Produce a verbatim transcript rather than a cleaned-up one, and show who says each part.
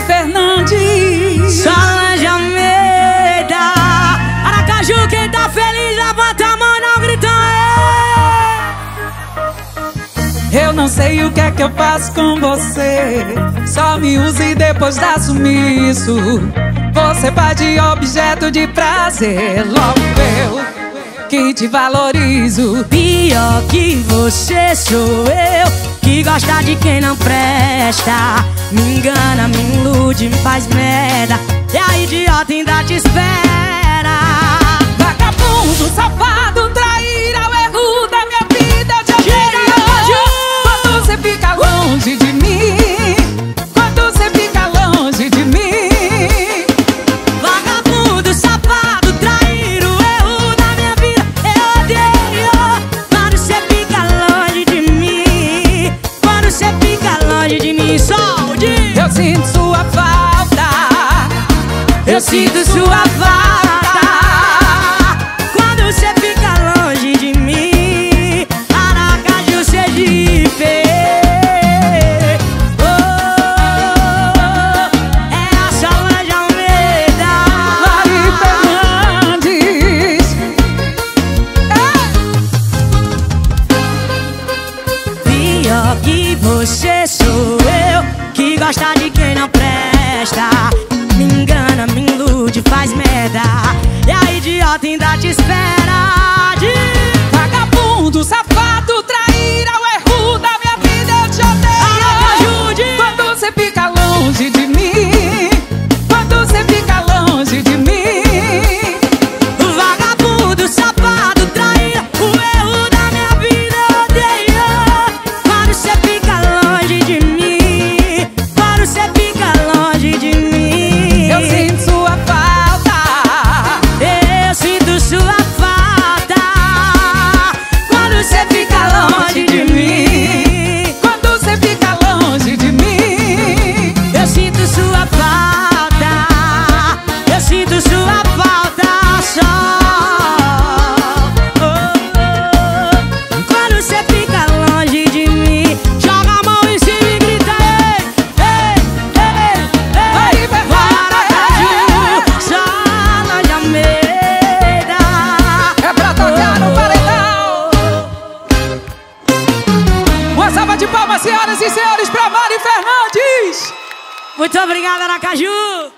Speaker 1: Fernandes.
Speaker 2: Solange Almeida. Aracaju, quem tá feliz, levanta a mão e não grita é.
Speaker 1: Eu não sei o que é que eu faço com você, só me usa e depois dá sumiço. Você faz de objeto de prazer, logo eu que te valorizo.
Speaker 2: Pior que você sou eu, que gosta de quem não presta. Me engana, me ilude, me faz merda, e a idiota ainda te espera.
Speaker 1: Vagabundo, safado, traíra, o erro da minha vida. Eu te odeio quando você fica longe de mim, quando você fica longe de mim.
Speaker 2: Vagabundo, safado, traíra, o erro da minha vida. Eu odeio quando você fica longe de mim, quando você fica longe de mim. Solde!
Speaker 1: Eu sinto sua falta,
Speaker 2: Eu sinto sua falta quando você fica longe de mim. Aracaju, Sergipe. Oh, é a Solange Almeida.
Speaker 1: Mari Fernandes.
Speaker 2: Pior que você sou eu, que gosta de quem não presta. Me engana, me ilude, faz merda, e a idiota ainda te espera. De
Speaker 1: Vagabundo, safado, traíra, o erro da minha vida. Eu te odeio quando você fica longe de mim, quando você fica longe de mim.
Speaker 2: vagabundo, safado, traíra, o erro da minha vida. Eu odeio quando você fica longe de mim, quando você fica longe de mim.
Speaker 1: Eu sinto sua falta,
Speaker 2: Eu sinto sua falta quando você fica longe de mim,
Speaker 1: quando você fica longe de mim.
Speaker 2: eu sinto sua falta, eu sinto sua falta só. Oh, quando você fica longe de mim, joga a mão em cima e grita ei, ei, ei,
Speaker 1: Vai,
Speaker 2: ei.
Speaker 1: vai, vai,
Speaker 2: Aracaju, Solange Almeida.
Speaker 1: É pra tocar no paredão. Uma salva de palmas, senhoras e senhores, pra Mari Fernandes.
Speaker 2: Muito obrigado, Aracaju!